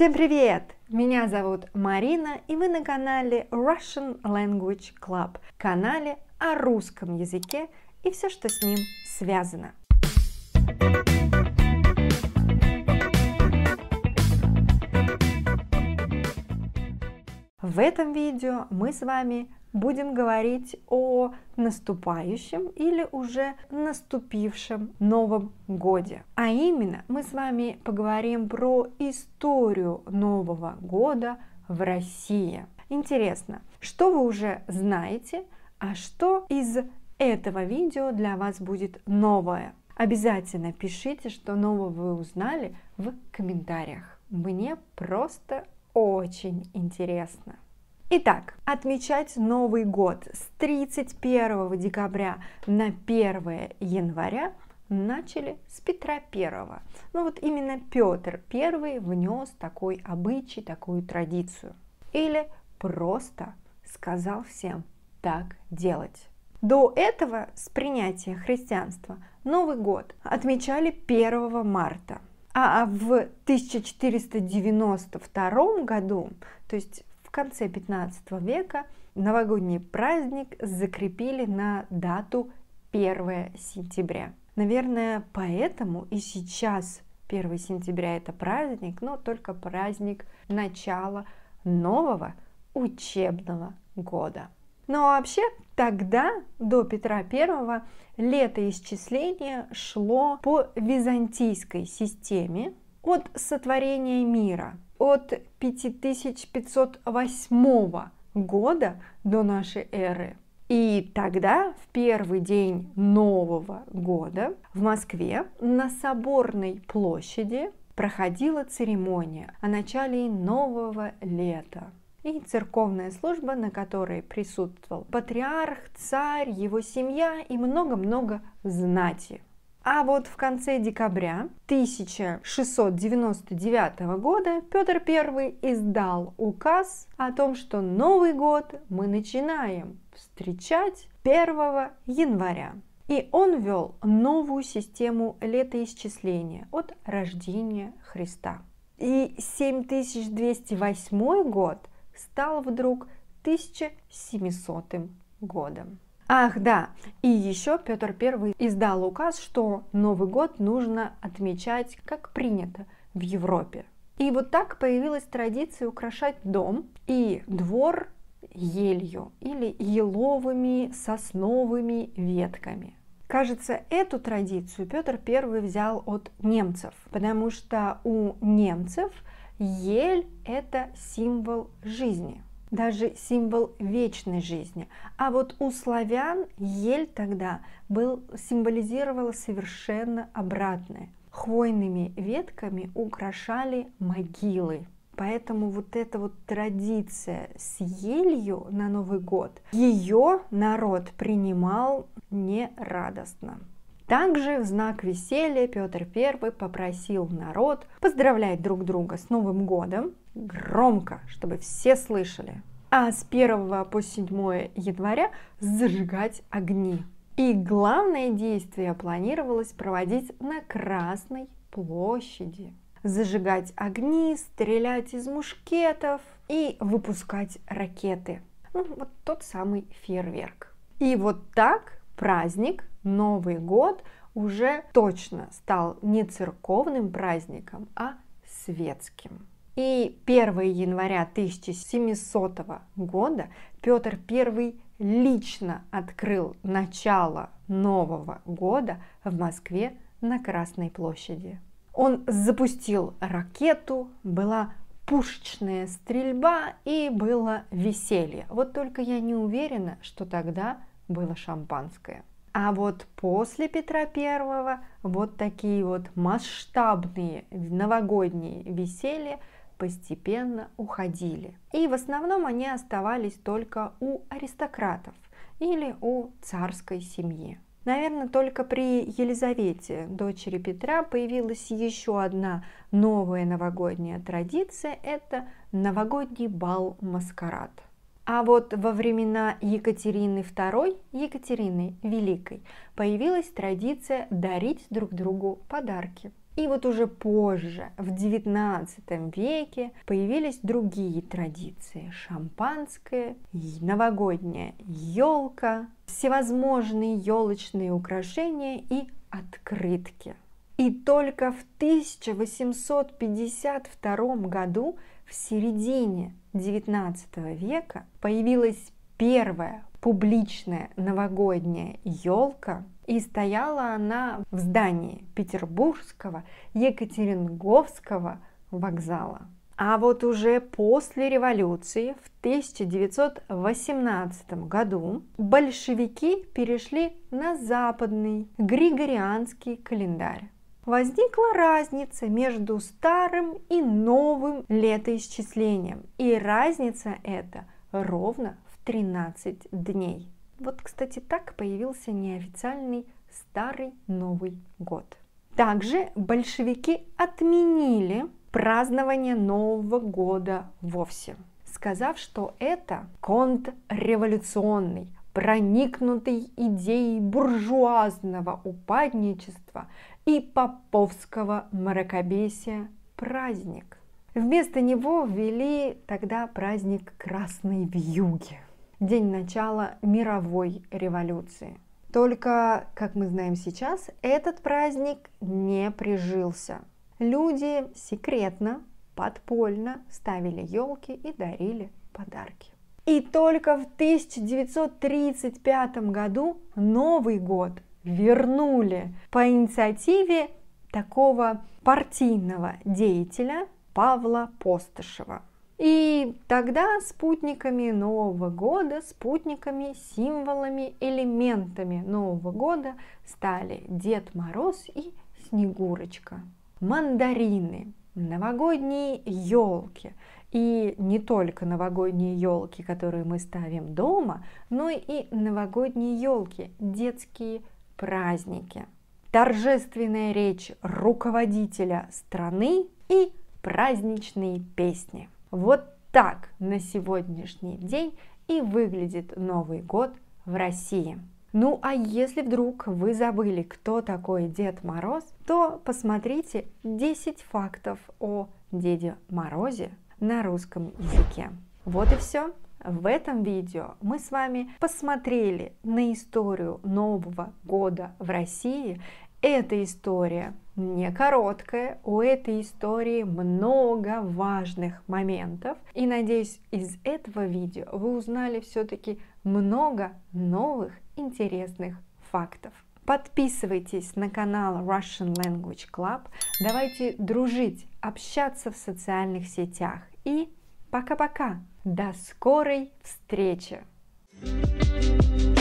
Всем привет! Меня зовут Марина, и вы на канале Russian Language Club, канале о русском языке и все, что с ним связано. В этом видео мы с вами будем говорить о наступающем или уже наступившем Новом Годе. А именно, мы с вами поговорим про историю Нового Года в России. Интересно, что вы уже знаете, а что из этого видео для вас будет новое? Обязательно пишите, что нового вы узнали в комментариях. Мне просто очень интересно. Итак, отмечать Новый год с 31 декабря на 1 января начали с Петра I. Ну вот именно Петр I внес такой обычай, такую традицию. Или просто сказал всем так делать. До этого, с принятия христианства, Новый год отмечали 1 марта. А в 1492 году, то есть в конце 15 века, новогодний праздник закрепили на дату 1 сентября. Наверное, поэтому и сейчас 1 сентября это праздник, но только праздник начала нового учебного года. Ну а вообще тогда, до Петра I, летоисчисление шло по византийской системе от сотворения мира, от 5508 года до нашей эры. И тогда, в первый день Нового года, в Москве на Соборной площади проходила церемония о начале нового лета. И церковная служба, на которой присутствовал патриарх, царь, его семья и много-много знати. А вот в конце декабря 1699 года Петр I издал указ о том, что Новый год мы начинаем встречать 1 января. И он ввел новую систему летоисчисления от рождения Христа. И 7208 год стал вдруг 1700 годом. Ах да, и еще Петр I издал указ, что Новый год нужно отмечать, как принято в Европе. И вот так появилась традиция украшать дом и двор елью или еловыми сосновыми ветками. Кажется, эту традицию Петр I взял от немцев, потому что у немцев ель – это символ жизни, даже символ вечной жизни. А вот у славян ель тогда символизировала совершенно обратное. Хвойными ветками украшали могилы. Поэтому вот эта вот традиция с елью на Новый год, ее народ принимал нерадостно. Также в знак веселья Петр I попросил народ поздравлять друг друга с Новым годом громко, чтобы все слышали. А с 1 по 7 января зажигать огни. И главное действие планировалось проводить на Красной площади. Зажигать огни, стрелять из мушкетов и выпускать ракеты. Ну, вот тот самый фейерверк. И вот так праздник Новый год уже точно стал не церковным праздником, а светским. И 1 января 1700 года Петр I лично открыл начало Нового года в Москве на Красной площади. Он запустил ракету, была пушечная стрельба и было веселье. Вот только я не уверена, что тогда было шампанское. А вот после Петра I вот такие вот масштабные новогодние веселья постепенно уходили. И в основном они оставались только у аристократов или у царской семьи. Наверное, только при Елизавете, дочери Петра, появилась еще одна новая новогодняя традиция – это новогодний бал-маскарад. А вот во времена Екатерины II, Екатерины Великой, появилась традиция дарить друг другу подарки. И вот уже позже, в XIX веке, появились другие традиции. Шампанское, новогодняя елка, всевозможные елочные украшения и открытки. И только в 1852 году, в середине XIX века, появилась первая публичная новогодняя елка, и стояла она в здании Петербургского Екатеринговского вокзала. А вот уже после революции в 1918 году большевики перешли на западный григорианский календарь. Возникла разница между старым и новым летоисчислением, и разница эта ровно в 13 дней. Вот, кстати, так появился неофициальный Старый Новый год. Также большевики отменили празднование Нового года вовсе, сказав, что это контрреволюционный, проникнутый идеей буржуазного упадничества и поповского мракобесия праздник. Вместо него ввели тогда праздник Красной Вьюги, день начала мировой революции. Только, как мы знаем сейчас, этот праздник не прижился. Люди секретно, подпольно ставили елки и дарили подарки. И только в 1935 году Новый год вернули по инициативе такого партийного деятеля Павла Постышева. И тогда спутниками Нового года, спутниками, символами, элементами Нового года стали Дед Мороз и Снегурочка. Мандарины, новогодние елки. И не только новогодние елки, которые мы ставим дома, но и новогодние елки, детские праздники. Торжественная речь руководителя страны и праздничные песни. Вот так на сегодняшний день и выглядит Новый год в России. Ну а если вдруг вы забыли, кто такой Дед Мороз, то посмотрите 10 фактов о Деде Морозе на русском языке. Вот и все. В этом видео мы с вами посмотрели на историю Нового года в России. Эта история не короткая, у этой истории много важных моментов. И надеюсь, из этого видео вы узнали все-таки много новых интересных фактов. Подписывайтесь на канал Russian Language Club. Давайте дружить, общаться в социальных сетях. И пока-пока. До скорой встречи!